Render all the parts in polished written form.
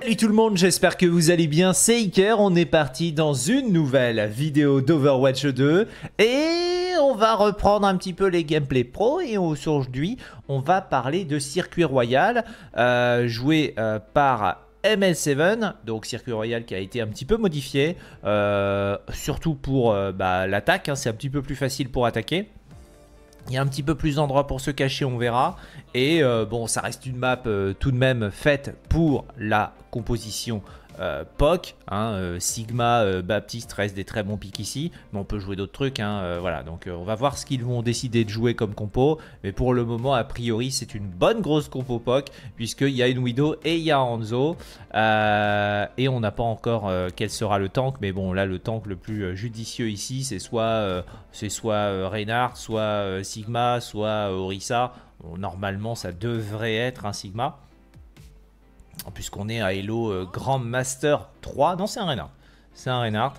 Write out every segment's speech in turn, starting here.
Salut tout le monde, j'espère que vous allez bien, c'est Iker, on est parti dans une nouvelle vidéo d'Overwatch 2 et on va reprendre un petit peu les gameplay pro et aujourd'hui on va parler de Circuit Royal joué par ML7, donc Circuit Royal qui a été un petit peu modifié, surtout pour l'attaque, hein, c'est un petit peu plus facile pour attaquer. Il y a un petit peu plus d'endroits pour se cacher, on verra. Et bon, ça reste une map tout de même faite pour la composition POC. Hein, Sigma, Baptiste restent des très bons pics ici. Mais on peut jouer d'autres trucs. Hein, voilà, donc on va voir ce qu'ils vont décider de jouer comme compo. Mais pour le moment, a priori, c'est une bonne grosse compo POC. Puisqu'il y a une Widow et il y a Hanzo. Et on n'a pas encore quel sera le tank. Mais bon, là, le tank le plus judicieux ici, c'est soit Reinhardt, soit Sigma, soit Orisa. Bon, normalement, ça devrait être un Sigma. Puisqu'on est à Elo Grand Master 3. Non, c'est un Reinhardt. C'est un Reinhardt.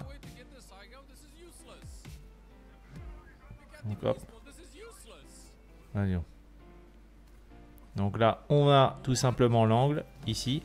Donc, hop. Allez. Donc là, on a tout simplement l'angle, ici.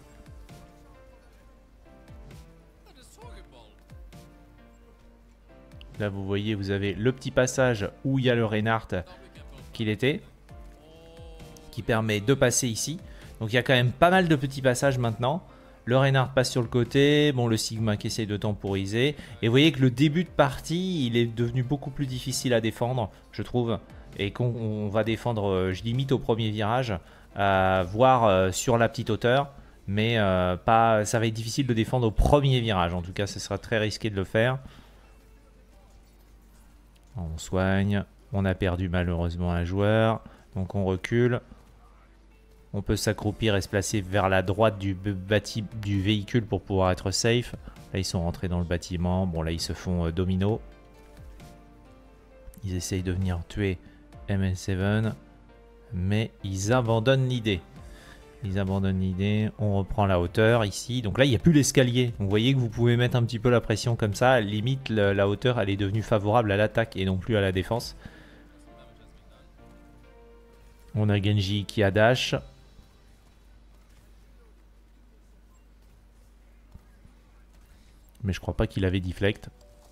Là, vous voyez, vous avez le petit passage où il y a le Reinhardt qu'il était, qui permet de passer ici. Donc il y a quand même pas mal de petits passages maintenant. Le Reinhardt passe sur le côté, bon le Sigma qui essaye de temporiser. Et vous voyez que le début de partie, il est devenu beaucoup plus difficile à défendre, je trouve. Et qu'on va défendre, je limite au premier virage, voire sur la petite hauteur. Mais ça va être difficile de défendre au premier virage. En tout cas, ce sera très risqué de le faire. On soigne. On a perdu malheureusement un joueur. Donc on recule. On peut s'accroupir et se placer vers la droite du véhicule pour pouvoir être safe. Là, ils sont rentrés dans le bâtiment. Bon, là, ils se font domino. Ils essayent de venir tuer ML7. Mais ils abandonnent l'idée. Ils abandonnent l'idée. On reprend la hauteur ici. Donc là, il n'y a plus l'escalier. Vous voyez que vous pouvez mettre un petit peu la pression comme ça. Limite, la hauteur, elle est devenue favorable à l'attaque et non plus à la défense. On a Genji qui a dash. Mais je crois pas qu'il avait deflect.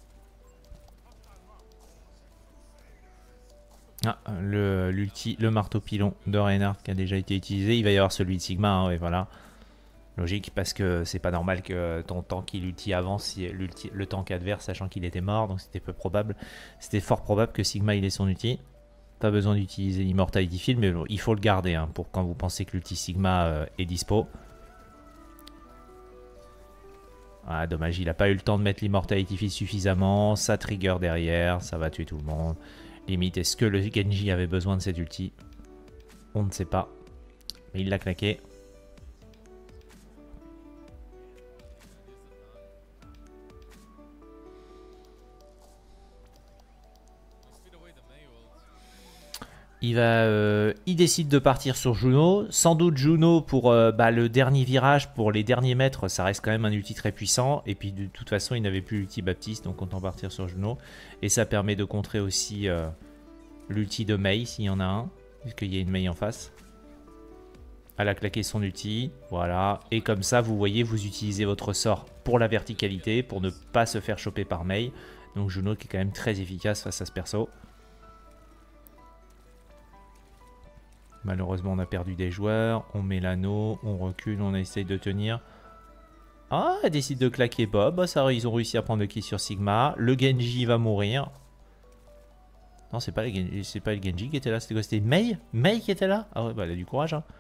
Ah, le marteau pilon de Reinhardt qui a déjà été utilisé. Il va y avoir celui de Sigma, hein, ouais, voilà. Logique, parce que c'est pas normal que ton tank il ulti avant si le tank adverse, sachant qu'il était mort. Donc c'était peu probable. C'était fort probable que Sigma il ait son ulti. Pas besoin d'utiliser l'Immortality Field, mais bon, il faut le garder hein, pour quand vous pensez que l'ulti Sigma est dispo. Ah, dommage, il n'a pas eu le temps de mettre l'Immortality Field suffisamment. Ça trigger derrière, ça va tuer tout le monde. Limite, est-ce que le Genji avait besoin de cet ulti? On ne sait pas. Mais il l'a claqué. Il décide de partir sur Juno. Sans doute Juno pour le dernier virage, pour les derniers mètres, ça reste quand même un ulti très puissant. Et puis de toute façon, il n'avait plus l'ulti Baptiste, donc autant partir sur Juno. Et ça permet de contrer aussi l'ulti de Mei, s'il y en a un, puisqu'il y a une Mei en face. Elle a claqué son ulti, voilà. Et comme ça, vous voyez, vous utilisez votre sort pour la verticalité, pour ne pas se faire choper par Mei. Donc Juno qui est quand même très efficace face à ce perso. Malheureusement, on a perdu des joueurs. On met l'anneau, on recule, on essaye de tenir. Ah, elle décide de claquer Bob. Ça, ils ont réussi à prendre le kill sur Sigma. Le Genji va mourir. Non, c'est pas le Genji qui était là. C'était quoi? C'était Mei? Mei qui était là? Ah ouais, bah elle a du courage. Hein.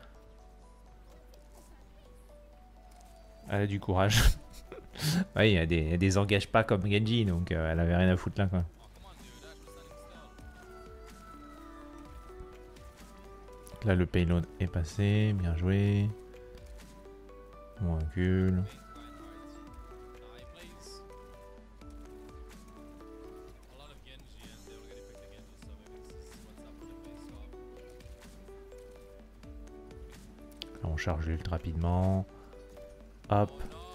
Elle a du courage. Oui, elle désengage pas comme Genji, donc elle avait rien à foutre là, quoi. Là, le payload est passé. Bien joué. On recule. Là, on charge l'ult rapidement. Hop.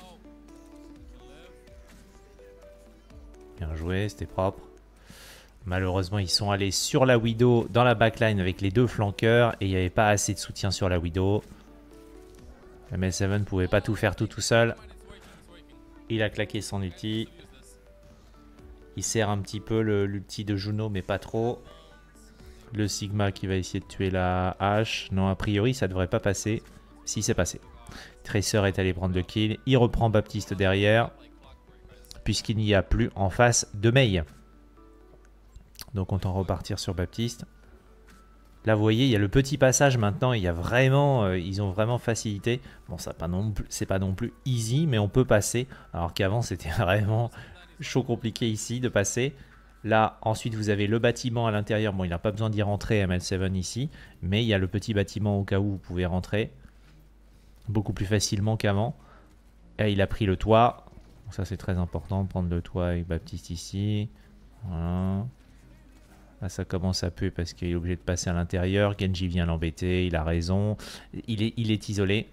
Bien joué, c'était propre. Malheureusement, ils sont allés sur la Widow dans la backline avec les deux flanqueurs et il n'y avait pas assez de soutien sur la Widow. ML7 ne pouvait pas tout faire tout seul. Il a claqué son ulti. Il sert un petit peu l'ulti de Juno, mais pas trop. Le Sigma qui va essayer de tuer la hache. Non, a priori, ça devrait pas passer. Si, c'est passé. Tracer est allé prendre le kill. Il reprend Baptiste derrière. Puisqu'il n'y a plus en face de Mei. Donc, on tente repartir sur Baptiste. Là, vous voyez, il y a le petit passage maintenant. Il y a vraiment, ils ont vraiment facilité. Bon, ça c'est pas non plus easy, mais on peut passer. Alors qu'avant, c'était vraiment chaud compliqué ici de passer. Là, ensuite, vous avez le bâtiment à l'intérieur. Bon, il n'a pas besoin d'y rentrer, ML7 ici. Mais il y a le petit bâtiment au cas où vous pouvez rentrer. Beaucoup plus facilement qu'avant. Et il a pris le toit. Donc ça, c'est très important, prendre le toit avec Baptiste ici. Voilà. Là, ça commence à puer parce qu'il est obligé de passer à l'intérieur. Genji vient l'embêter, il a raison. Il est isolé.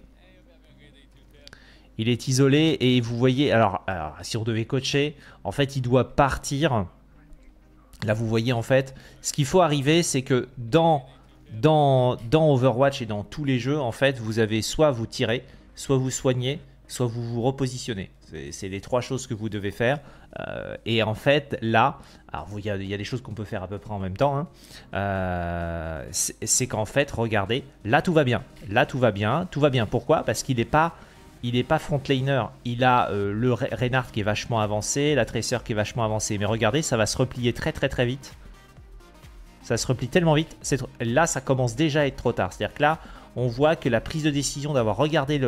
Il est isolé et vous voyez... Alors, si on devait coacher, en fait, il doit partir. Là, vous voyez, en fait, ce qu'il faut arriver, c'est que dans Overwatch et dans tous les jeux, en fait, vous avez soit vous tirez, soit vous soignez, soit vous vous repositionnez. C'est les trois choses que vous devez faire. Et en fait, là, alors il y a des choses qu'on peut faire à peu près en même temps. Hein. C'est qu'en fait, regardez, là tout va bien. Là tout va bien. Tout va bien. Pourquoi? Parce qu'il n'est pas frontliner. Il a le Reinhardt qui est vachement avancé, la Tracer qui est vachement avancée. Mais regardez, ça va se replier très vite. Ça se replie tellement vite. Là, ça commence déjà à être trop tard. C'est-à-dire que là, on voit que la prise de décision d'avoir regardé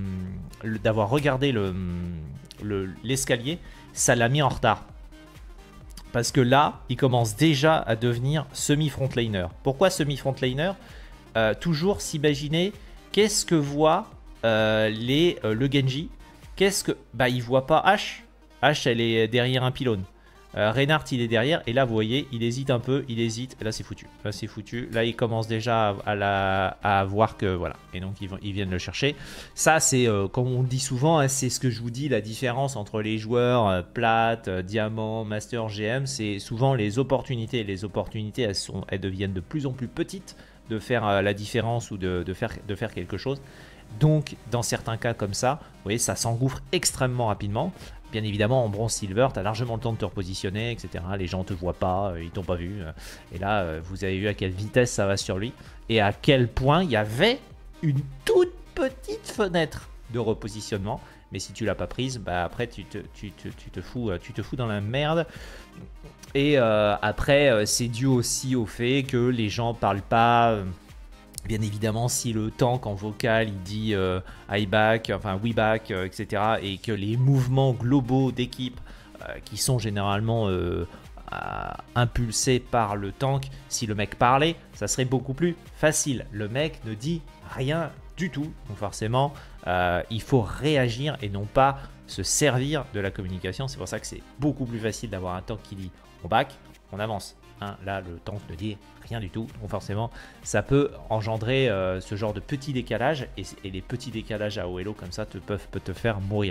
l'escalier, ça l'a mis en retard. Parce que là, il commence déjà à devenir semi-frontliner. Pourquoi semi-frontliner? Toujours s'imaginer qu'est-ce que voit le Genji. Bah, il voit pas H. H, elle est derrière un pylône. Reinhardt, il est derrière. Et là, vous voyez, il hésite un peu. Il hésite. Et là, c'est foutu. Là, c'est foutu. Là, il commence déjà à voir que... Voilà. Et donc, ils viennent le chercher. Ça, c'est, comme on dit souvent, hein, c'est ce que je vous dis, la différence entre les joueurs plate, diamant, master, GM. C'est souvent les opportunités. Les opportunités, elles deviennent de plus en plus petites de faire la différence ou de faire quelque chose. Donc, dans certains cas comme ça, vous voyez, ça s'engouffre extrêmement rapidement. Bien évidemment, en bronze silver, tu as largement le temps de te repositionner, etc. Les gens ne te voient pas, ils t'ont pas vu. Et là, vous avez vu à quelle vitesse ça va sur lui. Et à quel point il y avait une toute petite fenêtre de repositionnement. Mais si tu l'as pas prise, bah après, tu te fous dans la merde. Et après, c'est dû aussi au fait que les gens parlent pas... Bien évidemment, si le tank en vocal il dit I back, enfin we back, etc. et que les mouvements globaux d'équipe qui sont généralement impulsés par le tank, si le mec parlait, ça serait beaucoup plus facile. Le mec ne dit rien du tout, donc forcément il faut réagir et non pas se servir de la communication. C'est pour ça que c'est beaucoup plus facile d'avoir un tank qui dit on back, on avance. Hein, là, le tank ne dit rien du tout. Donc forcément, ça peut engendrer ce genre de petits décalages. Et les petits décalages à haut elo comme ça peuvent te faire mourir.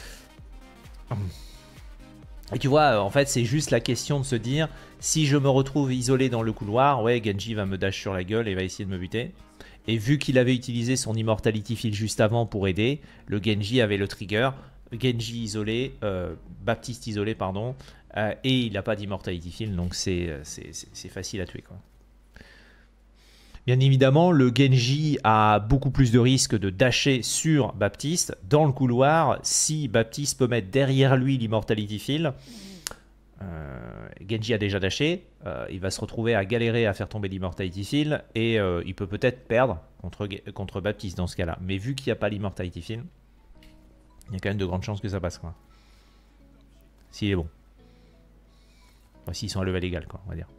Et tu vois, en fait, c'est juste la question de se dire, si je me retrouve isolé dans le couloir, ouais, Genji va me dash sur la gueule et va essayer de me buter. Et vu qu'il avait utilisé son Immortality Field juste avant pour aider, le Genji avait le trigger. Genji isolé, Baptiste isolé, pardon. Et il n'a pas d'Immortality Field, donc c'est facile à tuer, quoi. Bien évidemment, le Genji a beaucoup plus de risques de dasher sur Baptiste dans le couloir. Si Baptiste peut mettre derrière lui l'Immortality Field, Genji a déjà dashé, il va se retrouver à galérer à faire tomber l'Immortality Field et il peut peut-être perdre contre Baptiste dans ce cas-là. Mais vu qu'il n'y a pas l'Immortality Field, il y a quand même de grandes chances que ça passe, quoi. S'il est bon. Enfin, s'ils sont à level égal, quoi, on va dire.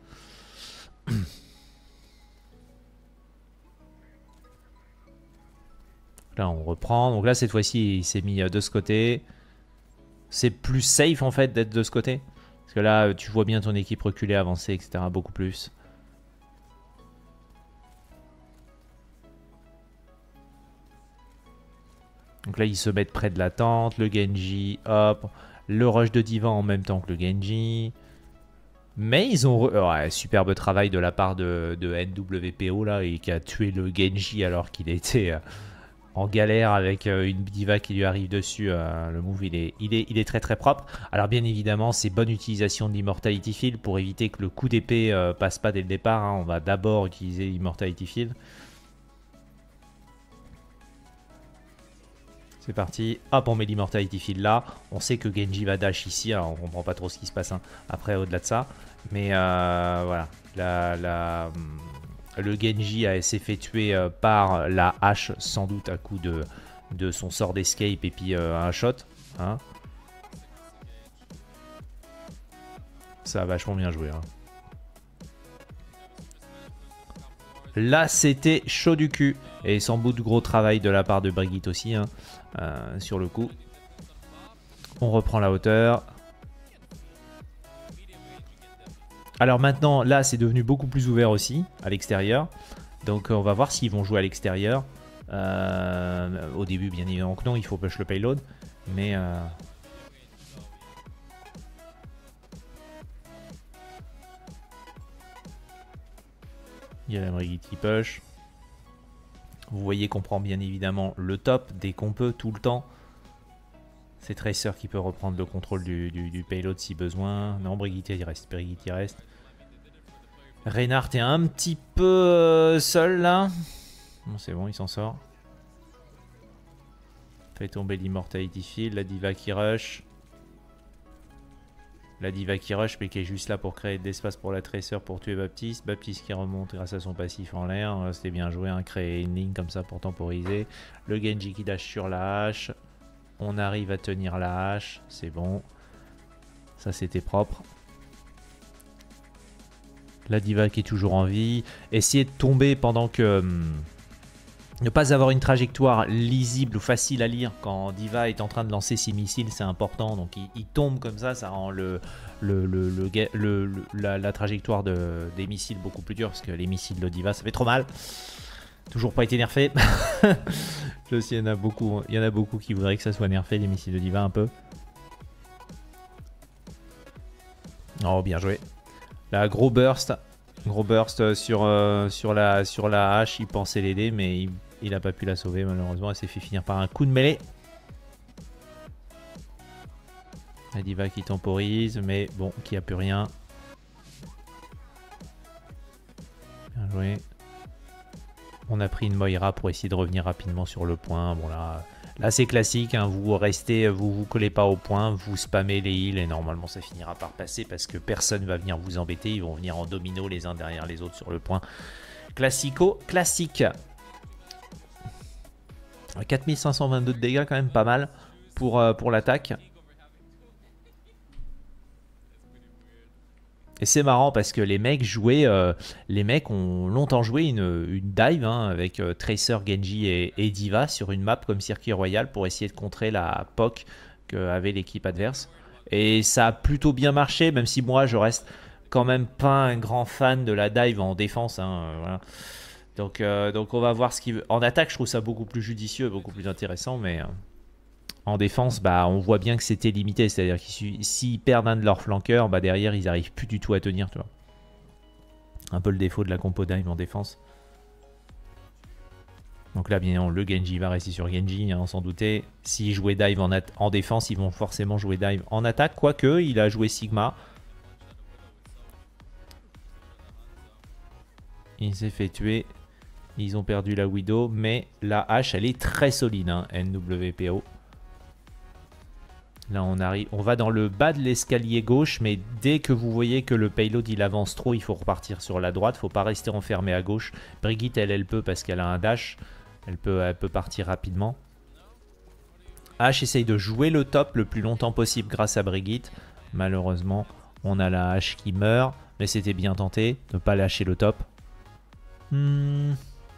Là, on reprend. Donc là, cette fois-ci, il s'est mis de ce côté. C'est plus safe, en fait, d'être de ce côté. Parce que là, tu vois bien ton équipe reculer, avancer, etc. Beaucoup plus. Donc là, ils se mettent près de la tente. Le Genji, hop. Le rush de Divan en même temps que le Genji. Mais ils ont... Ouais, superbe travail de la part de NWPO, là, et qui a tué le Genji alors qu'il était... en galère avec une diva qui lui arrive dessus. Le move il est très très propre. Alors bien évidemment c'est bonne utilisation de l'Immortality Field pour éviter que le coup d'épée passe pas dès le départ. Hein. On va d'abord utiliser l'Immortality Field. C'est parti, hop on met l'Immortality Field là. On sait que Genji va dash ici, alors on comprend pas trop ce qui se passe hein, après au-delà de ça. Mais voilà, le Genji s'est fait tuer par la hache, sans doute à coup de son sort d'escape et puis un shot. Hein. Ça a vachement bien joué. Hein. Là, c'était chaud du cul. Et sans doute gros travail de la part de Brigitte aussi, hein, sur le coup. On reprend la hauteur. Alors maintenant, là, c'est devenu beaucoup plus ouvert aussi, à l'extérieur. Donc, on va voir s'ils vont jouer à l'extérieur. Au début, bien évidemment que non, il faut push le payload. Mais... il y a la Brigitte qui push. Vous voyez qu'on prend bien évidemment le top dès qu'on peut, tout le temps. C'est Tracer qui peut reprendre le contrôle du payload si besoin. Non, Brigitte il reste. Brigitte il reste. Reinhardt est un petit peu seul là. Bon, c'est bon, il s'en sort. Fait tomber l'Immortality Field. La diva qui rush. La diva qui rush mais qui est juste là pour créer de l'espace pour la Tracer pour tuer Baptiste. Baptiste qui remonte grâce à son passif en l'air. C'était bien joué, hein, créer une ligne comme ça pour temporiser. Le Genji qui dash sur la hache. On arrive à tenir la hache. C'est bon. Ça c'était propre. La diva qui est toujours en vie. Essayer de tomber pendant que... ne pas avoir une trajectoire lisible ou facile à lire quand Diva est en train de lancer ses missiles, c'est important. Donc il tombe comme ça rend la trajectoire des missiles beaucoup plus dure. Parce que les missiles de Diva, ça fait trop mal. Toujours pas été nerfé. Je sais, il y en a beaucoup qui voudraient que ça soit nerfé, les missiles de Diva un peu. Oh, bien joué. Là, gros burst sur la hache. Il pensait l'aider, mais il n'a pas pu la sauver malheureusement. Elle s'est fait finir par un coup de mêlée. La diva qui temporise, mais bon, qui a plus rien. Bien joué. On a pris une Moira pour essayer de revenir rapidement sur le point. Bon là c'est classique, hein. Vous restez, vous collez pas au point, vous spammez les heals et normalement ça finira par passer parce que personne va venir vous embêter. Ils vont venir en domino les uns derrière les autres sur le point. Classico, classique. 4522 de dégâts quand même, pas mal pour l'attaque. Et c'est marrant parce que les mecs ont longtemps joué une dive hein, avec Tracer, Genji et Diva sur une map comme Circuit Royal pour essayer de contrer la POC qu'avait l'équipe adverse. Et ça a plutôt bien marché, même si moi je reste quand même pas un grand fan de la dive en défense. Hein, voilà. Donc on va voir ce qu'il veut. En attaque, je trouve ça beaucoup plus judicieux, beaucoup plus intéressant, mais en défense, bah, on voit bien que c'était limité. C'est-à-dire que s'ils perdent un de leurs flanqueurs, bah, derrière, ils n'arrivent plus du tout à tenir. Tu vois. Un peu le défaut de la compo dive en défense. Donc là, bien évidemment, le Genji va rester sur Genji, hein, on s'en doutait. S'ils jouaient dive en défense, ils vont forcément jouer dive en attaque. Quoique, il a joué Sigma. Il s'est fait tuer. Ils ont perdu la Widow, mais la hache, elle est très solide, hein, NWPO. Là, on va dans le bas de l'escalier gauche, mais dès que vous voyez que le payload il avance trop, il faut repartir sur la droite. Il ne faut pas rester enfermé à gauche. Brigitte, elle peut parce qu'elle a un dash. Elle peut partir rapidement. H essaye de jouer le top le plus longtemps possible grâce à Brigitte. Malheureusement, on a la H qui meurt, mais c'était bien tenté de ne pas lâcher le top. On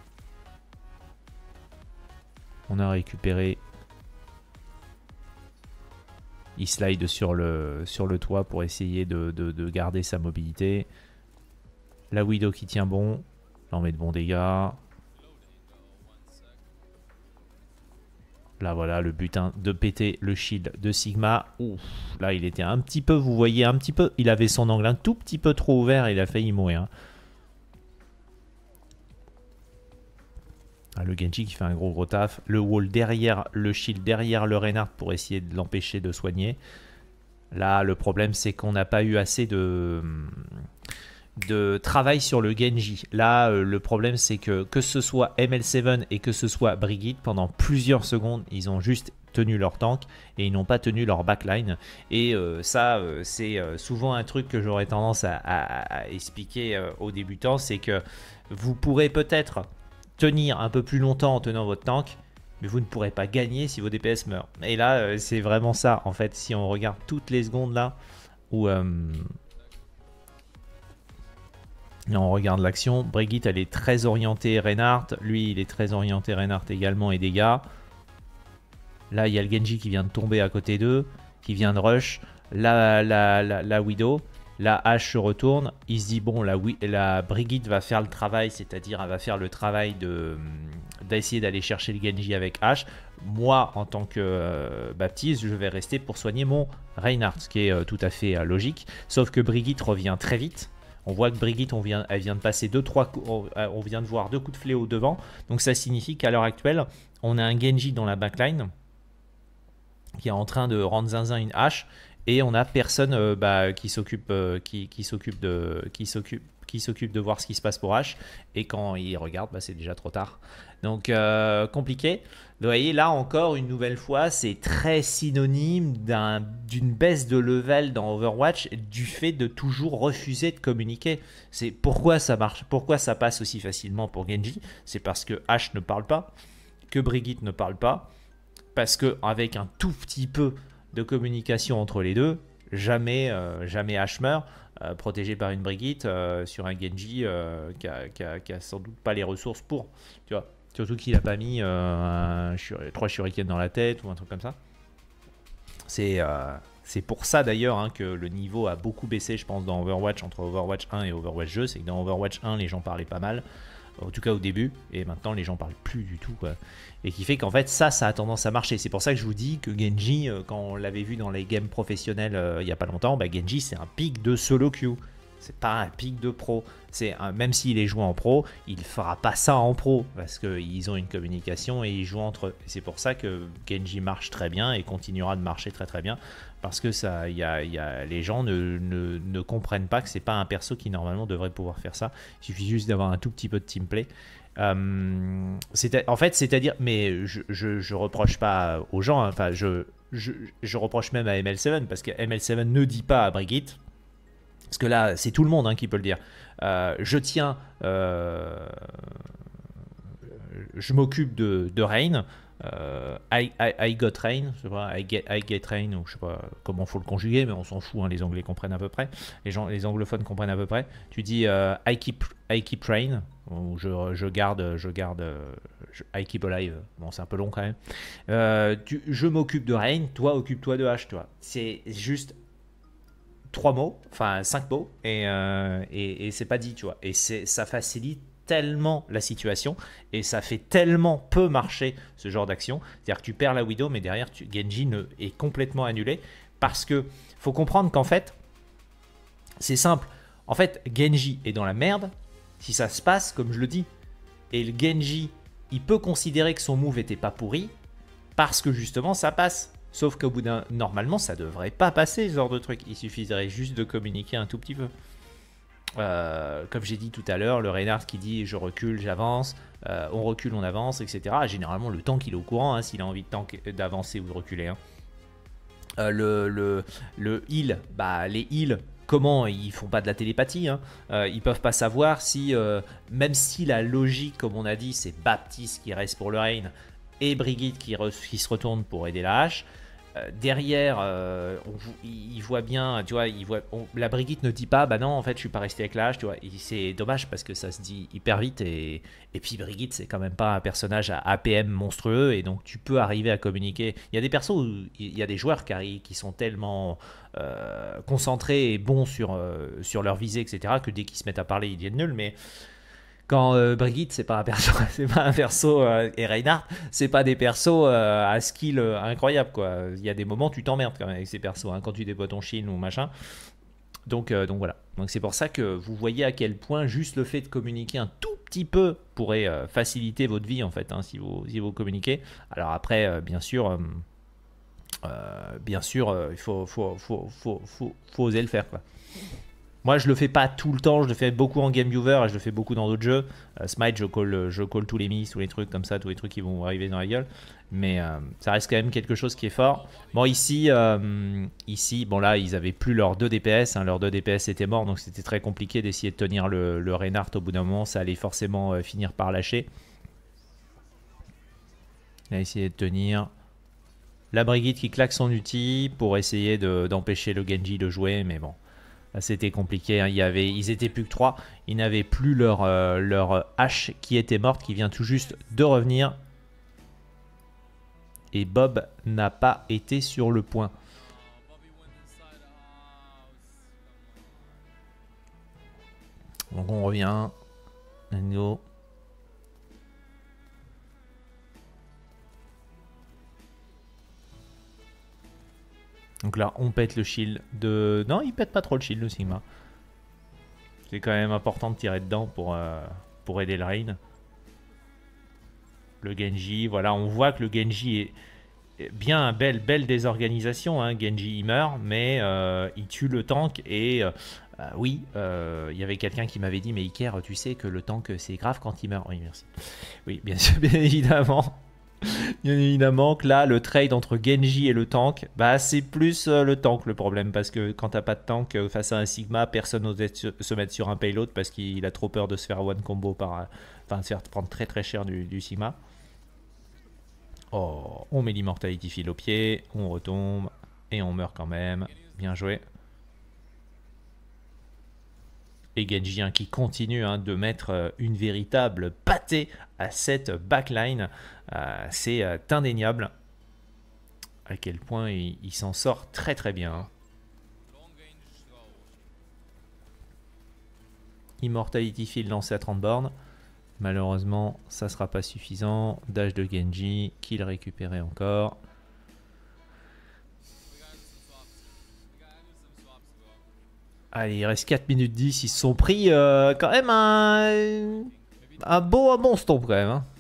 a récupéré. Il slide sur le toit pour essayer de garder sa mobilité. La Widow qui tient bon. Là on met de bons dégâts. Là voilà le butin de péter le shield de Sigma. Ouf, là il était un petit peu, vous voyez un petit peu, il avait son angle un tout petit peu trop ouvert et il a failli mourir. Ah, le Genji qui fait un gros taf. Le wall derrière, le shield derrière le Reinhardt pour essayer de l'empêcher de soigner. Là, le problème, c'est qu'on n'a pas eu assez de travail sur le Genji. Là, le problème, c'est que ce soit ML7 et que ce soit Brigitte, pendant plusieurs secondes, ils ont juste tenu leur tank et ils n'ont pas tenu leur backline. Et ça, c'est souvent un truc que j'aurais tendance à expliquer aux débutants, c'est que vous pourrez peut-être tenir un peu plus longtemps en tenant votre tank, mais vous ne pourrez pas gagner si vos DPS meurent. Et là, c'est vraiment ça, en fait, si on regarde toutes les secondes là, où... là, on regarde l'action. Brigitte, elle est très orientée Reinhardt. Lui, il est très orienté Reinhardt également et dégâts. Là, il y a le Genji qui vient de tomber à côté d'eux, qui vient de rush. La Widow. La Ashe se retourne. Il se dit, bon, la Brigitte va faire le travail, c'est-à-dire elle va faire le travail d'essayer d'aller chercher le Genji avec Ashe. Moi, en tant que Baptiste, je vais rester pour soigner mon Reinhardt, ce qui est tout à fait logique. Sauf que Brigitte revient très vite. On voit que Brigitte, elle vient de passer 2-3 coups, on vient de voir 2 coups de fléau devant. Donc ça signifie qu'à l'heure actuelle, on a un Genji dans la backline qui est en train de rendre zinzin une hache. Et on n'a personne qui s'occupe de voir ce qui se passe pour H. Et quand il regarde, c'est déjà trop tard. Donc compliqué. Vous voyez, là encore, une nouvelle fois, c'est très synonyme d'une baisse de level dans Overwatch du fait de toujours refuser de communiquer. C'est pourquoi ça marche, pourquoi ça passe aussi facilement pour Genji. C'est parce que H ne parle pas, que Brigitte ne parle pas, parce qu'avec un tout petit peu de communication entre les deux, jamais H meurt, protégé par une Brigitte sur un Genji qui a sans doute pas les ressources pour, tu vois. Surtout qu'il n'a pas mis 3 shurikens dans la tête ou un truc comme ça. C'est pour ça d'ailleurs que le niveau a beaucoup baissé, je pense, dans Overwatch, entre Overwatch 1 et Overwatch 2. C'est que dans Overwatch 1, les gens parlaient pas mal, en tout cas au début, et maintenant les gens parlent plus du tout, quoi. Et qui fait qu'en fait ça a tendance à marcher. C'est pour ça que je vous dis que Genji, quand on l'avait vu dans les games professionnels il n'y a pas longtemps, Genji c'est un pic de solo queue. C'est pas un pic de pro. Même s'il est joué en pro, il fera pas ça en pro parce qu'ils ont une communication et ils jouent entre eux. C'est pour ça que Genji marche très bien et continuera de marcher très très bien parce que les gens ne comprennent pas que c'est pas un perso qui normalement devrait pouvoir faire ça. Il suffit juste d'avoir un tout petit peu de teamplay. En fait, c'est-à-dire, mais je reproche pas aux gens. Enfin, je reproche même à ML7 parce que ML7 ne dit pas à Brigitte. Parce que là, c'est tout le monde qui peut le dire. Je m'occupe de Rain. I got Rain. Je sais pas, I get Rain, ou je sais pas comment faut le conjuguer, mais on s'en fout. Les Anglais comprennent à peu près. Les anglophones comprennent à peu près. Tu dis I keep Rain. Ou je garde. I keep alive. Bon, c'est un peu long quand même. Je m'occupe de Rain. Toi, occupe-toi de H. Toi. C'est juste 3 mots, enfin 5 mots, et c'est pas dit, tu vois. Et ça facilite tellement la situation, et ça fait tellement peu marcher ce genre d'action. C'est-à-dire que tu perds la Widow, mais derrière, Genji est complètement annulé, parce que faut comprendre qu'en fait, c'est simple. En fait, Genji est dans la merde si ça se passe comme je le dis. Et le Genji, il peut considérer que son move était pas pourri, parce que justement, ça passe. Sauf qu'au bout normalement, ça devrait pas passer ce genre de truc. Il suffirait juste de communiquer un tout petit peu. Comme j'ai dit tout à l'heure, le Reinhardt qui dit je recule, j'avance, on recule, on avance, etc. Généralement, le tank il est au courant s'il a envie d'avancer ou de reculer. Le heal, les heals, comment ils font pas de la télépathie. Ils peuvent pas savoir si, même si la logique, comme on a dit, c'est Baptiste qui reste pour le Reign et Brigitte qui se retourne pour aider la hache. Derrière, il voit bien, tu vois, la Brigitte ne dit pas, bah non, en fait, je suis pas resté avec la hache, tu vois. C'est dommage parce que ça se dit hyper vite et puis Brigitte, c'est quand même pas un personnage à APM monstrueux et donc tu peux arriver à communiquer. Il y a des persos, il y a des joueurs qui sont tellement concentrés et bons sur leur visée, etc., que dès qu'ils se mettent à parler, ils deviennent nuls, mais quand Brigitte, c'est pas un perso, et Reinhardt, c'est pas des persos à skill incroyable, quoi. Il y a des moments tu t'emmerdes quand même avec ces persos, quand tu déploies ton shield ou machin. Donc voilà. Donc c'est pour ça que vous voyez à quel point juste le fait de communiquer un tout petit peu pourrait faciliter votre vie en fait, hein, si vous communiquez. Alors après, bien sûr, il faut oser le faire, quoi. Moi, je le fais pas tout le temps, je le fais beaucoup en Game Viewer et je le fais beaucoup dans d'autres jeux. Smite, je call tous les miss, tous les trucs comme ça, tous les trucs qui vont arriver dans la gueule. Mais ça reste quand même quelque chose qui est fort. Bon, ici, bon là, ils avaient plus leurs 2 DPS. Hein, leurs 2 DPS étaient morts, donc c'était très compliqué d'essayer de tenir le Reinhardt au bout d'un moment. Ça allait forcément finir par lâcher. Il a essayé de tenir. La Brigitte qui claque son ulti pour essayer d'empêcher le Genji de jouer, mais bon. C'était compliqué, hein. Ils étaient plus que 3. Ils n'avaient plus leur hache qui était morte, qui vient tout juste de revenir. Et Bob n'a pas été sur le point. Donc on revient. Let's go. Donc là, on pète le shield de... Non, il pète pas trop le shield, le Sigma. C'est quand même important de tirer dedans pour aider le Rain. Le Genji, voilà, on voit que le Genji est bien belle désorganisation. Hein. Genji, il meurt, mais il tue le tank. Et oui, il y avait quelqu'un qui m'avait dit, mais Iker, tu sais que le tank, c'est grave quand il meurt. Oui, merci. Oui, bien sûr, bien évidemment. Bien évidemment que là, le trade entre Genji et le tank, bah c'est plus le tank le problème. Parce que quand t'as pas de tank face à un Sigma, personne n'ose se mettre sur un payload parce qu'il a trop peur de se faire one combo enfin, se faire prendre très très cher du Sigma. Oh, on met l'immortality field au pied, on retombe et on meurt quand même. Bien joué. Et Genji hein, qui continue hein, de mettre une véritable pâtée à cette backline. C'est indéniable à quel point il s'en sort très très bien. Hein. Immortality Field lancé à 30 bornes. Malheureusement, ça sera pas suffisant. Dash de Genji, kill récupéré encore. Allez, il reste 4 minutes 10. Ils se sont pris quand même un bon stomp quand même. Hein.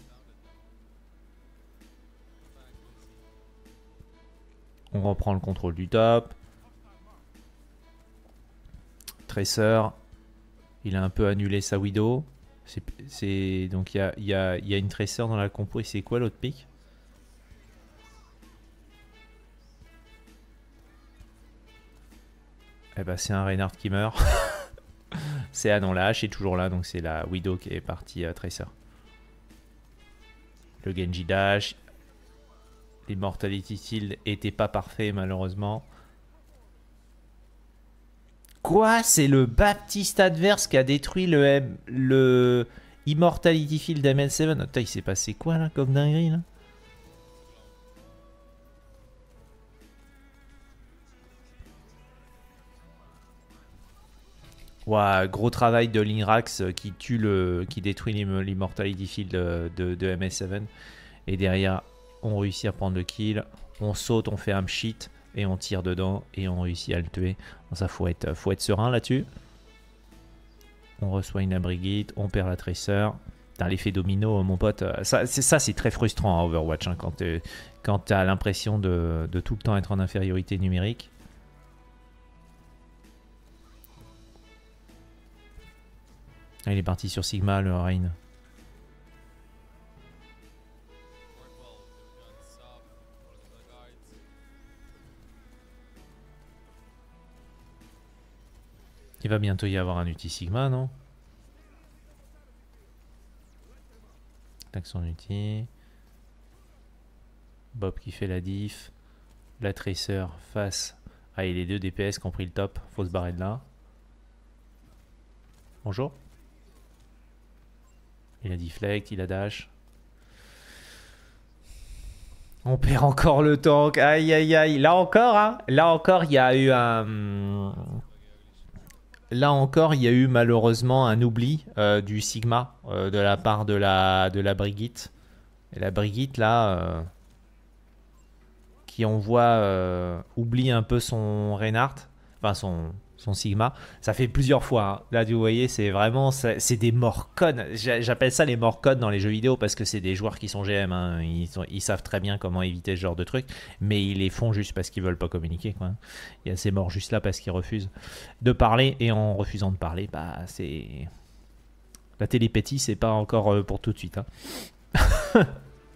On reprend le contrôle du top. Tracer. Il a un peu annulé sa Widow. Donc il y a une Tracer dans la compo. Et c'est quoi l'autre pick? Eh ben c'est un Reinhardt qui meurt. C'est non, la hache est toujours là. Donc c'est la Widow qui est partie Tracer. Le Genji dash. L'immortality shield était pas parfait malheureusement. Quoi? C'est le Baptiste adverse qui a détruit le Immortality Field d'ML7. Putain, il s'est passé quoi là comme dinguerie là? Ouah, gros travail de Linrax qui détruit l'Immortality Field de MS7. Et derrière, on réussit à prendre le kill. On saute, on fait un shit. Et on tire dedans et on réussit à le tuer. Bon, ça, faut être serein là-dessus. On reçoit une Brigitte, on perd la Tracer. L'effet domino, mon pote, ça c'est très frustrant à Overwatch hein, quand tu as l'impression de tout le temps être en infériorité numérique. Il est parti sur Sigma, le Rain. Il va bientôt y avoir un ulti Sigma, non? Tac son ulti. Bob qui fait la diff. La Tracer face à les 2 DPS qui ont pris le top. Faut se barrer de là. Bonjour. Il a deflect, il a dash. On perd encore le tank. Aïe aïe aïe. Là encore, hein. Là encore, il y a eu un... Là encore, il y a eu malheureusement un oubli du Sigma de la part de la Brigitte. Et la Brigitte, là, qui oublie un peu son Reinhardt. Enfin, son Sigma. Ça fait plusieurs fois. Hein. Là, vous voyez, c'est vraiment... C'est des morconnes. J'appelle ça les morconnes dans les jeux vidéo parce que c'est des joueurs qui sont GM. Hein. Ils savent très bien comment éviter ce genre de trucs. Mais ils les font juste parce qu'ils veulent pas communiquer. Quoi. Il y a ces morts juste là parce qu'ils refusent de parler. Et en refusant de parler, bah, c'est... La télépathie, c'est pas encore pour tout de suite. Hein.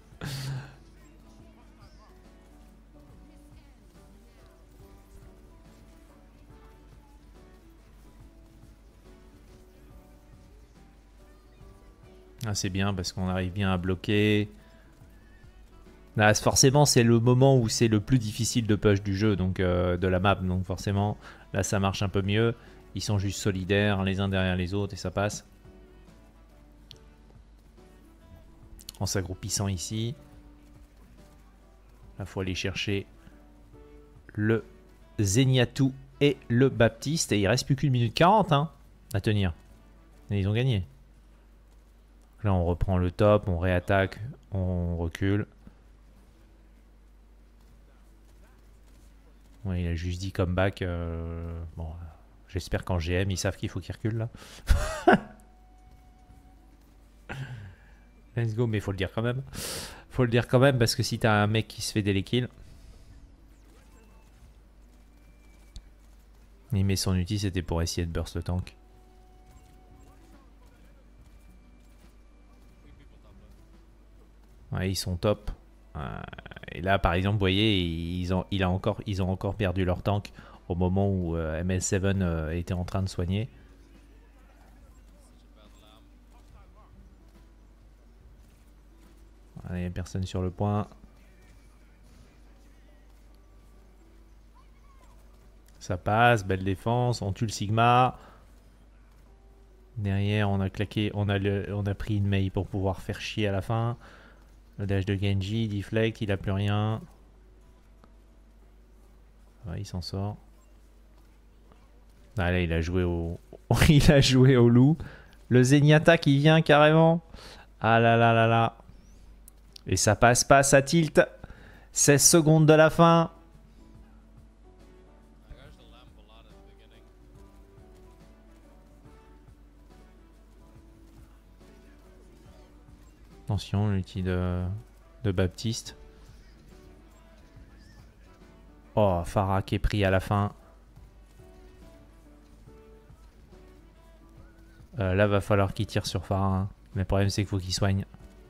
Ah, c'est bien parce qu'on arrive bien à bloquer. Là, forcément, c'est le moment où c'est le plus difficile de push du jeu, donc de la map. Donc forcément, là, ça marche un peu mieux. Ils sont juste solidaires les uns derrière les autres et ça passe. En s'agroupissant ici. Là, il faut aller chercher le Zenyatta et le Baptiste. Et il reste plus qu'une minute 40 hein, à tenir. Et ils ont gagné. Là, on reprend le top, on réattaque, on recule. Ouais, il a juste dit comeback. Bon, j'espère qu'en GM, ils savent qu'il faut qu'ils reculent là. Let's go, mais il faut le dire quand même. Faut le dire quand même parce que si t'as un mec qui se fait des kills. Il met son ulti, c'était pour essayer de burst le tank. Ouais, ils sont top. Et là, par exemple, vous voyez, ils ont encore perdu leur tank au moment où ML7 était en train de soigner. Il n'y a personne sur le point. Ça passe, belle défense, on tue le Sigma. Derrière, on a claqué, on a pris une Mei pour pouvoir faire chier à la fin. Le dash de Genji, deflect, il a plus rien. Ouais, il s'en sort. Ah là, il a joué au... il a joué au loup. Le Zenyatta qui vient carrément. Ah là là là là. Et ça passe pas, ça tilt. 16 secondes de la fin. Attention, l'outil de Baptiste. Oh, Pharah qui est pris à la fin. Là, va falloir qu'il tire sur Pharah. Hein. Mais le problème, c'est qu'il faut qu'il soigne.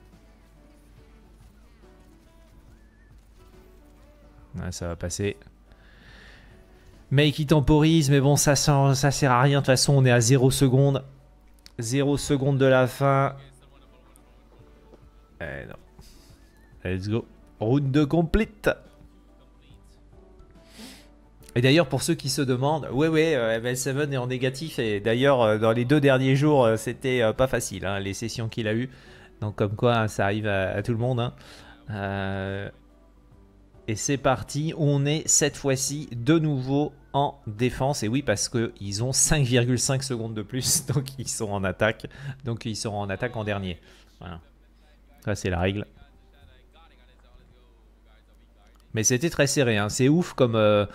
Ouais, ça va passer. Mei qui temporise, mais bon, ça sert à rien. De toute façon, on est à 0 secondes. 0 secondes de la fin. Non. Let's go. Round 2 complete. Et d'ailleurs, pour ceux qui se demandent, ouais, ML7 est en négatif. Et d'ailleurs, dans les 2 derniers jours, c'était pas facile, hein, les sessions qu'il a eues. Donc, comme quoi, ça arrive à tout le monde. Hein. Et c'est parti. On est cette fois-ci de nouveau en défense. Et oui, parce qu'ils ont 5,5 secondes de plus. Donc, ils sont en attaque. Donc, ils seront en attaque en dernier. Voilà. Ça, c'est la règle. Mais c'était très serré. Hein. C'est ouf comme...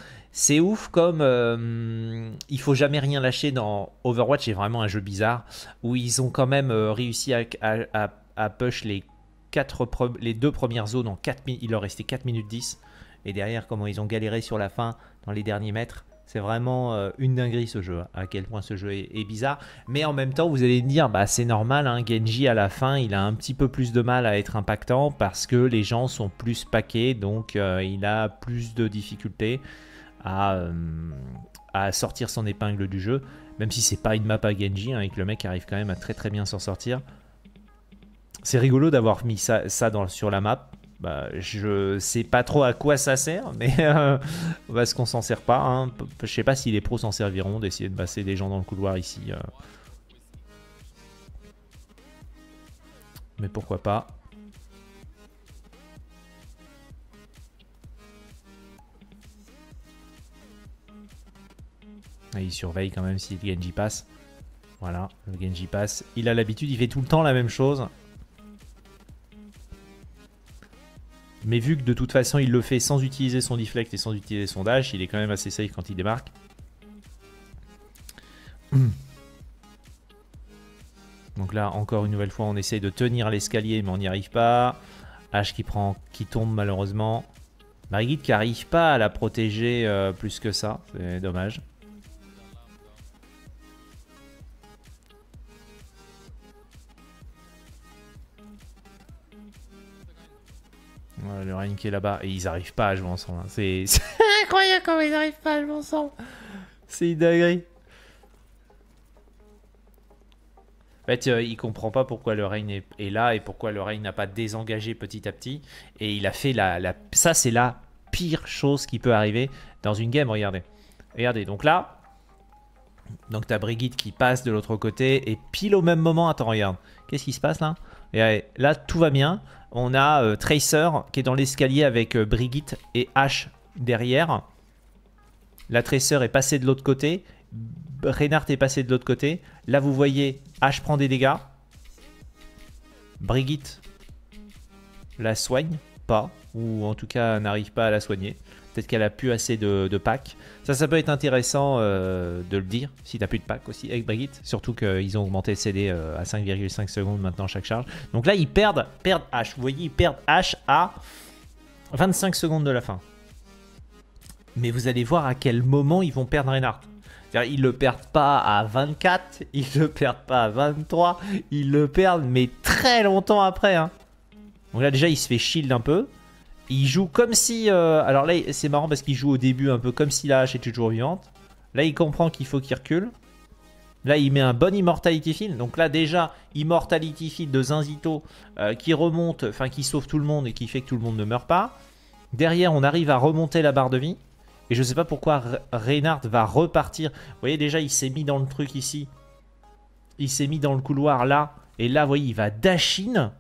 il faut jamais rien lâcher dans Overwatch. C'est vraiment un jeu bizarre. Où ils ont quand même réussi à push les 2 premières zones en 4 minutes. Il leur restait 4 minutes 10. Et derrière, comment ils ont galéré sur la fin dans les derniers mètres. C'est vraiment une dinguerie ce jeu, à quel point ce jeu est bizarre. Mais en même temps, vous allez me dire, bah, c'est normal, hein, Genji à la fin, il a un petit peu plus de mal à être impactant parce que les gens sont plus paqués, donc il a plus de difficultés à sortir son épingle du jeu. Même si c'est pas une map à Genji, hein, et que le mec arrive quand même à très bien s'en sortir. C'est rigolo d'avoir mis ça sur la map. Bah, je sais pas trop à quoi ça sert, mais parce qu'on s'en sert pas. Hein. Je sais pas si les pros s'en serviront d'essayer de passer des gens dans le couloir ici. Mais pourquoi pas. Et il surveille quand même si le Genji passe. Voilà, le Genji passe. Il a l'habitude, il fait tout le temps la même chose. Mais vu que de toute façon il le fait sans utiliser son deflect et sans utiliser son dash, il est quand même assez safe quand il démarque. Donc là, encore une nouvelle fois, on essaye de tenir l'escalier, mais on n'y arrive pas. H qui tombe malheureusement. Brigitte qui n'arrive pas à la protéger plus que ça. C'est dommage. Ouais, le Reign qui est là-bas. Et ils n'arrivent pas à jouer ensemble. Hein. C'est incroyable comment ils n'arrivent pas à jouer ensemble. C'est une dinguerie. En fait, il comprend pas pourquoi le Reign est là et pourquoi le Reign n'a pas désengagé petit à petit. Et il a fait ça, c'est la pire chose qui peut arriver dans une game. Regardez. Regardez. Donc là, donc t'as Brigitte qui passe de l'autre côté et pile au même moment. Attends, regarde. Qu'est-ce qui se passe là? Et là, tout va bien. On a Tracer qui est dans l'escalier avec Brigitte et H derrière. La Tracer est passée de l'autre côté. Reinhardt est passé de l'autre côté. Là, vous voyez, H prend des dégâts. Brigitte la soigne pas. Ou en tout cas, n'arrive pas à la soigner. Peut-être qu'elle a plus assez de packs. Ça peut être intéressant de le dire. Si tu n'as plus de packs aussi avec Brigitte. Surtout qu'ils ont augmenté le CD à 5,5 secondes maintenant chaque charge. Donc là, ils perdent H. Vous voyez, ils perdent H à 25 secondes de la fin. Mais vous allez voir à quel moment ils vont perdre Reinhardt. Ils ne le perdent pas à 24, ils ne le perdent pas à 23, ils le perdent mais très longtemps après. Hein. Donc là déjà il se fait shield un peu. Il joue comme si... alors là c'est marrant parce qu'il joue au début un peu comme si la hache était toujours vivante. Là il comprend qu'il faut qu'il recule. Là il met un bon Immortality Field. Donc là déjà Immortality Field de Zinzito qui remonte, enfin qui sauve tout le monde et qui fait que tout le monde ne meurt pas. Derrière on arrive à remonter la barre de vie. Et je sais pas pourquoi Reinhardt va repartir. Vous voyez déjà, il s'est mis dans le truc ici. Il s'est mis dans le couloir là. Et là, vous voyez, il va dash in.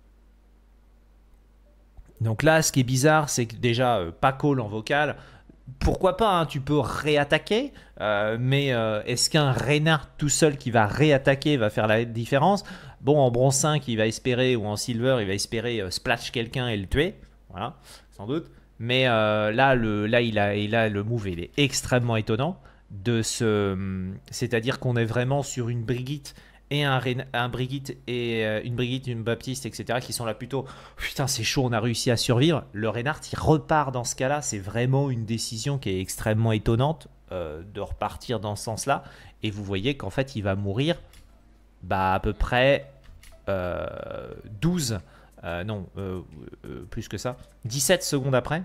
Donc là, ce qui est bizarre, c'est que déjà, pas call en vocal. Pourquoi pas, hein, tu peux réattaquer. Mais est-ce qu'un Reinhardt tout seul qui va réattaquer va faire la différence? Bon, en bronze 5, il va espérer, ou en silver, il va espérer splash quelqu'un et le tuer. Voilà, sans doute. Mais là, le move il est extrêmement étonnant. C'est-à-dire qu'on est vraiment sur une Brigitte et une Brigitte, une Baptiste, etc. qui sont là plutôt. Putain, c'est chaud, on a réussi à survivre. Le Reinhardt, il repart dans ce cas-là. C'est vraiment une décision qui est extrêmement étonnante de repartir dans ce sens-là. Et vous voyez qu'en fait, il va mourir à peu près 12. Plus que ça. 17 secondes après.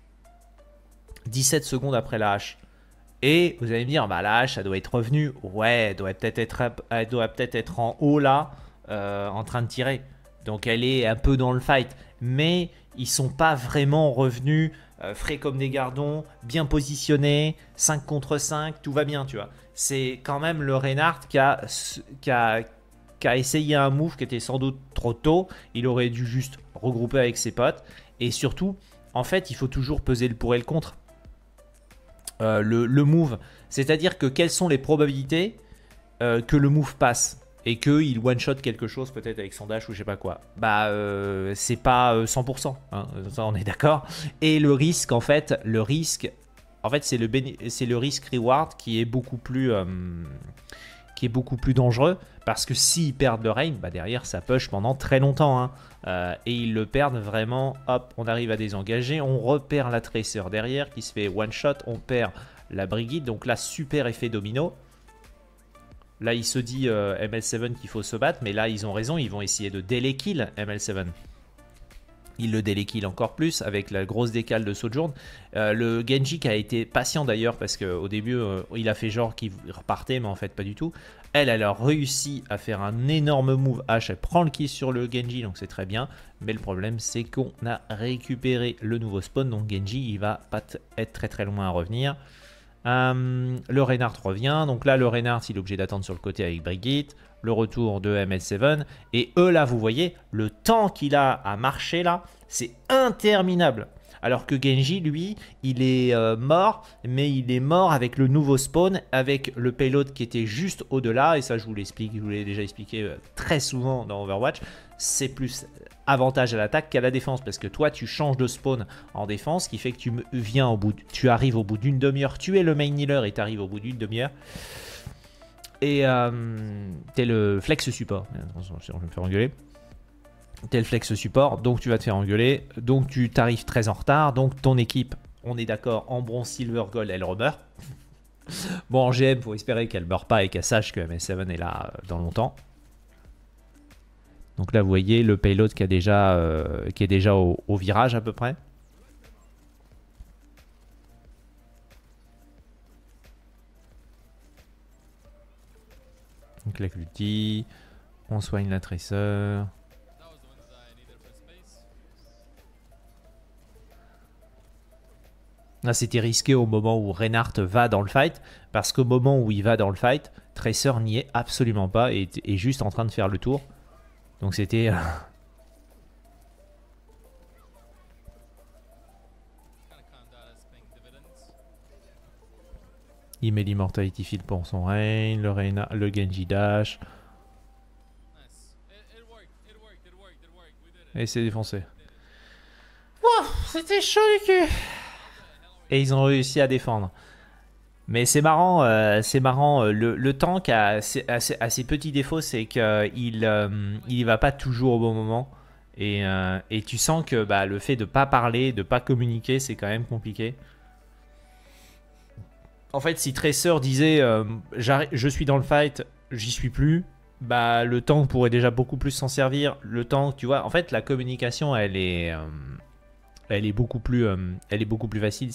17 secondes après la hache. Et vous allez me dire, la hache, ça doit être revenue. Ouais, elle doit peut-être être en haut là, en train de tirer. Donc elle est un peu dans le fight. Mais ils sont pas vraiment revenus frais comme des gardons, bien positionnés, 5 contre 5, tout va bien, tu vois. C'est quand même le Reinhardt qui a essayé un move qui était sans doute trop tôt. Il aurait dû juste regrouper avec ses potes. Et surtout, en fait, il faut toujours peser le pour et le contre. Le move. C'est-à-dire que quelles sont les probabilités que le move passe et qu'il one-shot quelque chose peut-être avec son dash ou je sais pas quoi. C'est pas 100%. Hein, ça, on est d'accord. Et le risque, en fait, c'est le risque-reward qui est beaucoup plus... dangereux parce que s'ils perdent le Reign, derrière ça push pendant très longtemps hein. Et ils le perdent vraiment. Hop, on arrive à désengager, on repère la Tracer derrière qui se fait one shot, on perd la Brigitte, donc là super effet domino. Là il se dit ML7 qu'il faut se battre, mais là ils ont raison, ils vont essayer de delay kill ML7. Il le delay kill encore plus avec la grosse décale de Sojourn. Le Genji qui a été patient d'ailleurs parce qu'au début il a fait genre qu'il repartait mais en fait pas du tout. Elle a réussi à faire un énorme move H. Elle prend le kill sur le Genji donc c'est très bien. Mais le problème c'est qu'on a récupéré le nouveau spawn donc Genji il va pas être très très loin à revenir. Le Reinhardt revient. Donc là le Reinhardt il est obligé d'attendre sur le côté avec Brigitte. Le retour de ML7 et eux là vous voyez le temps qu'il a à marcher là c'est interminable alors que Genji lui il est mort mais il est mort avec le nouveau spawn avec le payload qui était juste au delà et ça je vous l'explique, je vous l'ai déjà expliqué très souvent dans Overwatch. C'est plus avantage à l'attaque qu'à la défense parce que toi tu changes de spawn en défense ce qui fait que tu arrives au bout d'une demi-heure, tu es le main healer et tu arrives au bout d'une demi-heure. Et t'es le flex support. Attention, je vais me faire engueuler. T'es le flex support, donc tu vas te faire engueuler. Donc tu t'arrives très en retard. Donc ton équipe, on est d'accord, en bronze, silver, gold, elle remeurt. Bon, en GM, faut espérer qu'elle meurt pas et qu'elle sache que MS7 est là dans longtemps. Donc là, vous voyez le payload qui est déjà au virage à peu près. On claque l'ulti, on soigne la Tracer. Là, c'était risqué au moment où Reinhardt va dans le fight, parce qu'au moment où il va dans le fight, Tracer n'y est absolument pas et est juste en train de faire le tour. Donc c'était... Il met l'Immortality Field pour son Rain, le Genji Dash. Et c'est défoncé. Wow, c'était chaud du cul. Et ils ont réussi à défendre. Mais c'est marrant, le tank a ses petits défauts, c'est qu'il il va pas toujours au bon moment. Et tu sens que bah, le fait de pas parler, de pas communiquer, c'est quand même compliqué. En fait, si Tracer disait je suis dans le fight, j'y suis plus, bah le tank pourrait déjà beaucoup plus s'en servir. Le tank, tu vois, en fait, la communication, elle est beaucoup plus facile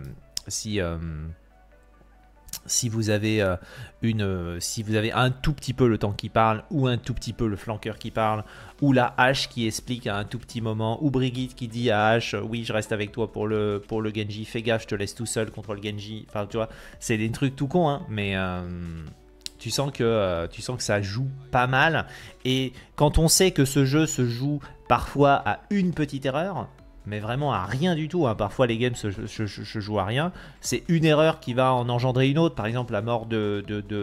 si vous avez si vous avez un tout petit peu le tank qui parle, ou un tout petit peu le flanqueur qui parle, ou la hache qui explique à un tout petit moment, ou Brigitte qui dit à Hache oui je reste avec toi pour le Genji, fais gaffe je te laisse tout seul contre le Genji, enfin tu vois, c'est des trucs tout cons hein, mais tu sens que ça joue pas mal. Et quand on sait que ce jeu se joue parfois à une petite erreur, mais vraiment à rien du tout, hein. Parfois les games se jouent à rien, c'est une erreur qui va en engendrer une autre, par exemple la mort de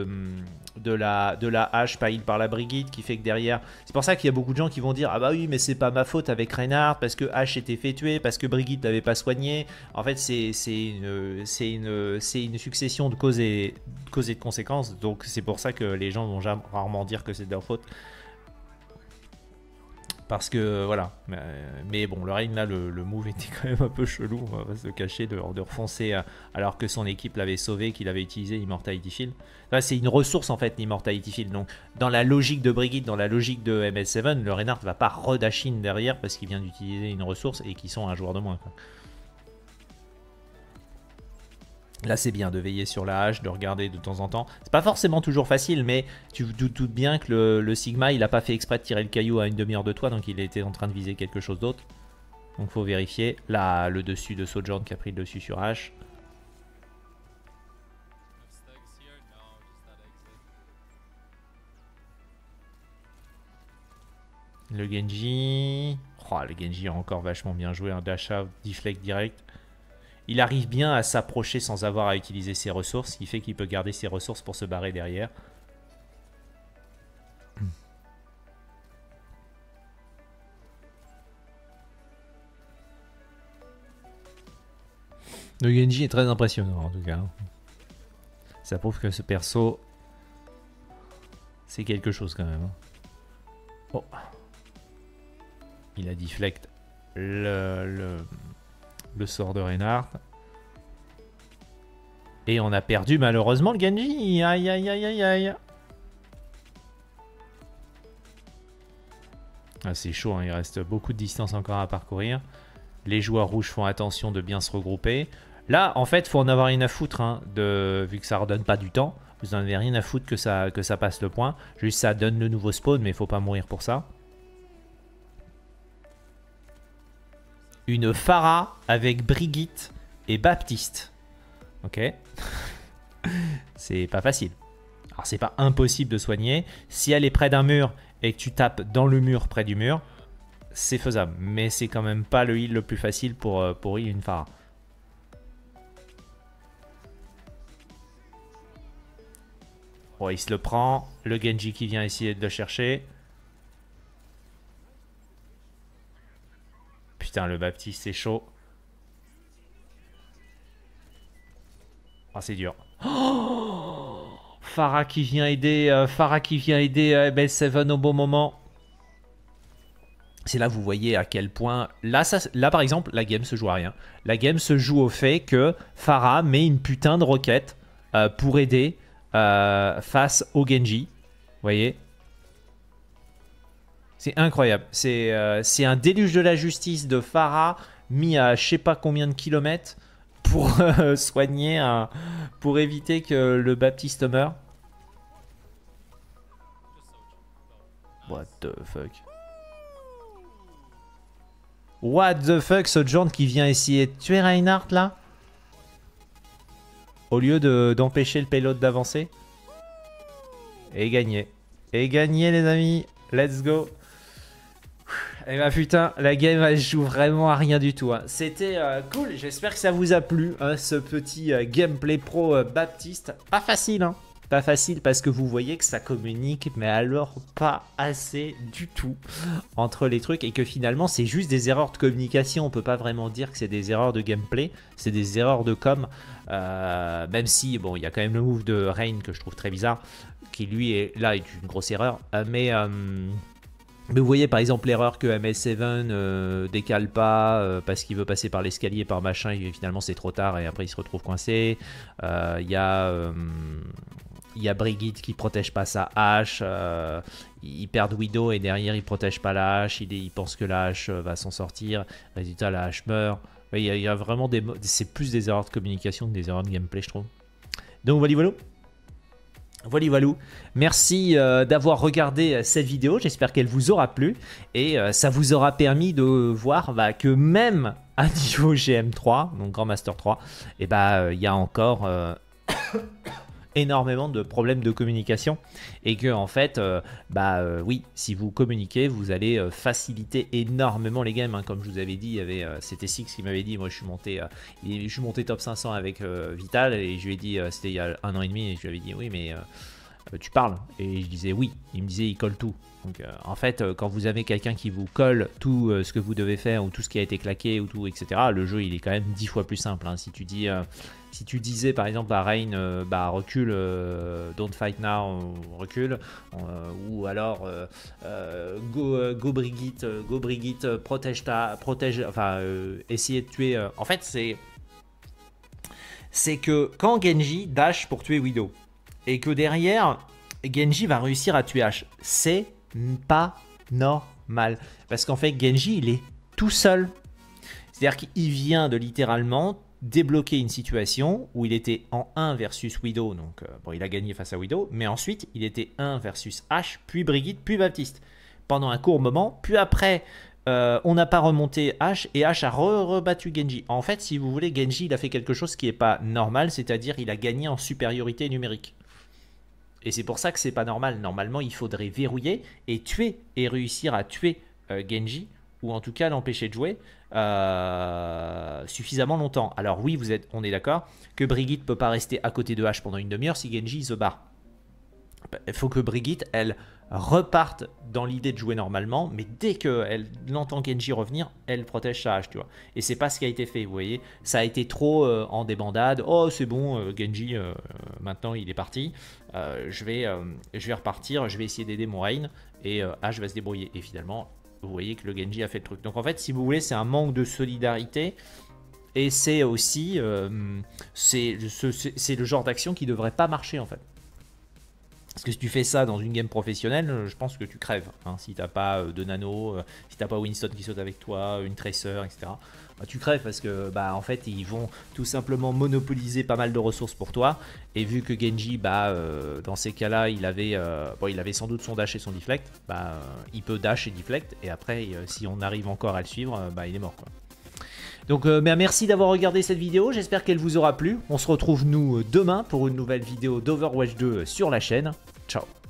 la hache par la Brigitte qui fait que derrière, c'est pour ça qu'il y a beaucoup de gens qui vont dire ah bah oui mais c'est pas ma faute avec Reinhardt parce que Hache était fait tuer, parce que Brigitte l'avait pas soigné. En fait c'est une succession de causes et de conséquences, donc c'est pour ça que les gens vont rarement dire que c'est de leur faute. Parce que voilà, mais bon, le Rain là, le move était quand même un peu chelou, on va se cacher, de refoncer alors que son équipe l'avait sauvé, qu'il avait utilisé l'Immortality Field. C'est une ressource en fait, l'Immortality Field. Donc dans la logique de Brigitte, dans la logique de MS7, le Reinhardt va pas redashin derrière parce qu'il vient d'utiliser une ressource et qu'ils sont un joueur de moins, quoi. Là c'est bien de veiller sur la hache, de regarder de temps en temps. C'est pas forcément toujours facile, mais tu doutes bien que le Sigma il a pas fait exprès de tirer le caillou à une demi-heure de toi, donc il était en train de viser quelque chose d'autre. Donc faut vérifier. Là le dessus de Sojourn qui a pris le dessus sur H. Le Genji. Oh, le Genji a encore vachement bien joué, un dash out, deflect direct. Il arrive bien à s'approcher sans avoir à utiliser ses ressources, ce qui fait qu'il peut garder ses ressources pour se barrer derrière. Le Genji est très impressionnant en tout cas. Ça prouve que ce perso, c'est quelque chose quand même. Oh. Il a deflect le sort de Reinhardt. Et on a perdu malheureusement le Genji. Aïe aïe aïe aïe aïe. Ah, c'est chaud, hein. Il reste beaucoup de distance encore à parcourir. Les joueurs rouges font attention de bien se regrouper. Là, en fait, il faut en avoir rien à foutre, hein, vu que ça redonne pas du temps. Vous n'en avez rien à foutre que ça passe le point. Juste ça donne le nouveau spawn, mais il faut pas mourir pour ça. Une Pharah avec Brigitte et Baptiste. Ok. C'est pas facile. Alors c'est pas impossible de soigner. Si elle est près d'un mur et que tu tapes dans le mur près du mur, c'est faisable. Mais c'est quand même pas le heal le plus facile pour heal une Pharah. Oh, il se le prend. Le Genji qui vient essayer de le chercher. Putain, le Baptiste, c'est chaud. Oh, c'est dur. Oh, Pharah qui vient aider MS7 au bon moment. C'est là vous voyez à quel point... Là, là par exemple, la game se joue à rien. La game se joue au fait que Pharah met une putain de roquette pour aider face au Genji. Vous voyez? C'est incroyable. C'est un déluge de la justice de Pharah mis à je sais pas combien de kilomètres pour soigner, pour éviter que le Baptiste meure. What the fuck? What the fuck, ce John qui vient essayer de tuer Reinhardt là? Au lieu d'empêcher le payload d'avancer. Et gagner. Et gagner les amis. Let's go. Et bah putain, la game elle joue vraiment à rien du tout. Hein. C'était cool, j'espère que ça vous a plu, hein, ce petit gameplay pro Baptiste. Pas facile, hein. Pas facile parce que vous voyez que ça communique, mais alors pas assez du tout entre les trucs et que finalement c'est juste des erreurs de communication. On peut pas vraiment dire que c'est des erreurs de gameplay, c'est des erreurs de com. Même si bon, il y a quand même le move de Rain que je trouve très bizarre, qui lui est là est une grosse erreur. Mais vous voyez par exemple l'erreur que MS7 décale pas parce qu'il veut passer par l'escalier, par machin, et finalement c'est trop tard et après il se retrouve coincé. Il y a Brigitte qui protège pas sa hache, il perd Widow et derrière il protège pas la hache, il pense que la hache va s'en sortir, résultat la hache meurt. Il y a vraiment c'est plus des erreurs de communication que des erreurs de gameplay je trouve. Donc voilà. Voilà. Merci d'avoir regardé cette vidéo, j'espère qu'elle vous aura plu et ça vous aura permis de voir que même à niveau GM3, donc Grand Master 3, et il y a encore énormément de problèmes de communication et que en fait oui, si vous communiquez vous allez faciliter énormément les games, hein. Comme je vous avais dit, il y avait c'était Six qui m'avait dit, moi je suis monté top 500 avec Vital et je lui ai dit c'était il y a 1 an et demi et je lui avais dit oui mais tu parles, et je disais oui, il me disait il colle tout. Donc en fait quand vous avez quelqu'un qui vous colle tout ce que vous devez faire ou tout ce qui a été claqué ou tout etc, le jeu il est quand même 10 fois plus simple, hein. Si tu dis si tu disais par exemple à Rain recule, don't fight now, recule, ou alors go Brigitte, protège essayer de tuer, en fait c'est que quand Genji dash pour tuer Widow et que derrière Genji va réussir à tuer H, c'est pas normal parce qu'en fait Genji il est tout seul, c'est à dire qu'il vient de littéralement débloquer une situation où il était en 1 versus Widow, donc bon il a gagné face à Widow, mais ensuite il était 1 versus H, puis Brigitte, puis Baptiste pendant un court moment, puis après on n'a pas remonté H et H a rebattu Genji. En fait si vous voulez, Genji il a fait quelque chose qui n'est pas normal, c'est à dire il a gagné en supériorité numérique. Et c'est pour ça que c'est pas normal. Normalement, il faudrait verrouiller et tuer et réussir à tuer Genji, ou en tout cas l'empêcher de jouer suffisamment longtemps. Alors oui, on est d'accord que Brigitte ne peut pas rester à côté de H pendant une demi-heure si Genji se barre. Il faut que Brigitte, elle reparte dans l'idée de jouer normalement, mais dès qu'elle entend Genji revenir, elle protège sa hache, tu vois. Et c'est pas ce qui a été fait, vous voyez. Ça a été trop en débandade. Oh, c'est bon, Genji, maintenant il est parti. Je vais repartir, je vais essayer d'aider mon Rain, et H va se débrouiller. Et finalement, vous voyez que le Genji a fait le truc. Donc en fait, si vous voulez, c'est un manque de solidarité. Et c'est aussi, c'est le genre d'action qui devrait pas marcher en fait. Parce que si tu fais ça dans une game professionnelle, je pense que tu crèves. Hein, si t'as pas de nano, si t'as pas Winston qui saute avec toi, une Tracer, etc. Tu crèves parce que en fait ils vont tout simplement monopoliser pas mal de ressources pour toi. Et vu que Genji, dans ces cas-là, il avait sans doute son dash et son deflect, il peut dash et deflect. Et après, si on arrive encore à le suivre, il est mort quoi. Donc merci d'avoir regardé cette vidéo, j'espère qu'elle vous aura plu. On se retrouve nous demain pour une nouvelle vidéo d'Overwatch 2 sur la chaîne. Ciao.